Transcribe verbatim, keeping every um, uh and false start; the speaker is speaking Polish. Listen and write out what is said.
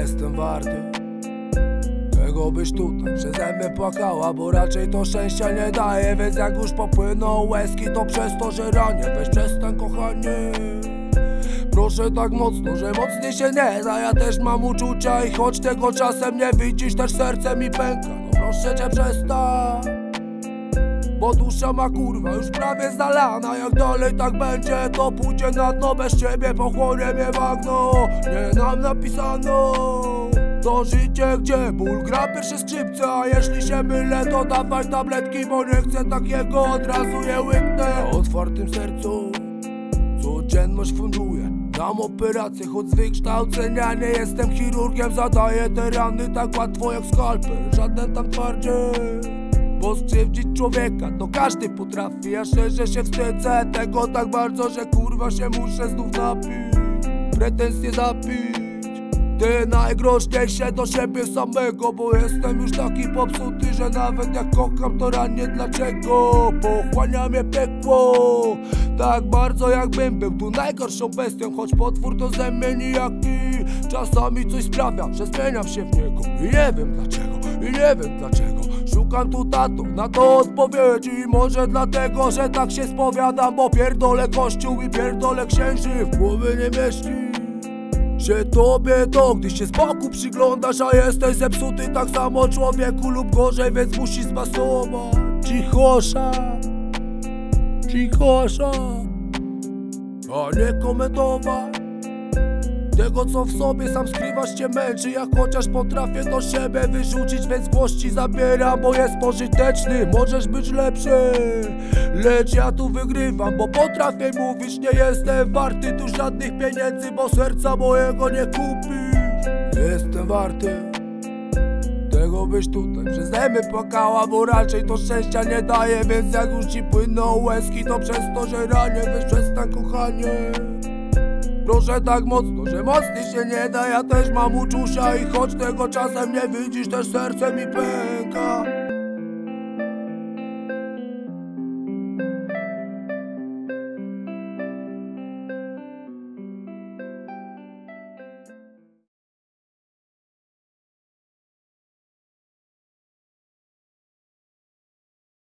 jestem warty tego, byś tutaj przeze mnie płakała, bo raczej to szczęścia nie daje. Więc jak już popłyną łezki, to przez to, że ranię. Weź przestań, kochanie, proszę tak mocno, że mocniej się nie da. Ja też mam uczucia i choć tego czasem nie widzisz, też serce mi pęka. No proszę cię, przestań, bo dusza ma kurwa już prawie zalana. Jak dalej tak będzie, to pójdzie na dno. Bez ciebie pochłonie mnie bagno. Nie nam napisano to życie, gdzie ból gra pierwsze skrzypce. A jeśli się mylę, to dawaj tabletki, bo nie chcę takiego, od razu je łyknę. Na otwartym sercu codzienność funduję. Dam operację, choć z wykształcenia nie jestem chirurgiem. Zadaję te rany tak łatwo jak skalpel, żaden tam twardziej. Bo skrzywdzić człowieka to każdy potrafi. Ja szczerze się wstydzę tego tak bardzo, że kurwa się muszę znów napić, pretensje zapić. Ty najgroźniejsze do siebie samego, bo jestem już taki popsuty, że nawet jak kocham, to ranię. Dlaczego? Pochłania mnie piekło tak bardzo, jakbym był tu najgorszą bestią. Choć potwór to ze mnie nijaki, czasami coś sprawia, że zmieniam się w niego. I nie wiem dlaczego, i nie wiem dlaczego. Szukam tu tato na to odpowiedzi. Może dlatego, że tak się spowiadam, bo pierdolę kościół i pierdolę księży. W głowie nie mieści się tobie to, gdy się z boku przyglądasz, a jesteś zepsuty tak samo, człowieku, lub gorzej, więc musisz zbasować. Cichosza, cichosza, a nie komentować tego, co w sobie sam skrywasz, cię męczy. Ja chociaż potrafię do siebie wyrzucić, więc głos ci zabieram, bo jest pożyteczny. Możesz być lepszy, lecz ja tu wygrywam, bo potrafię mówić. Nie jestem warty tu żadnych pieniędzy, bo serca mojego nie kupisz. Jestem warty tego, byś tutaj przeze mnie płakała, bo raczej to szczęścia nie daje. Więc jak już ci płyną łezki, to przez to, że ranię. Weź przestań, kochanie, proszę tak mocno, że mocniej się nie da. Ja też mam uczucia i choć tego czasem nie widzisz, też serce mi pęka.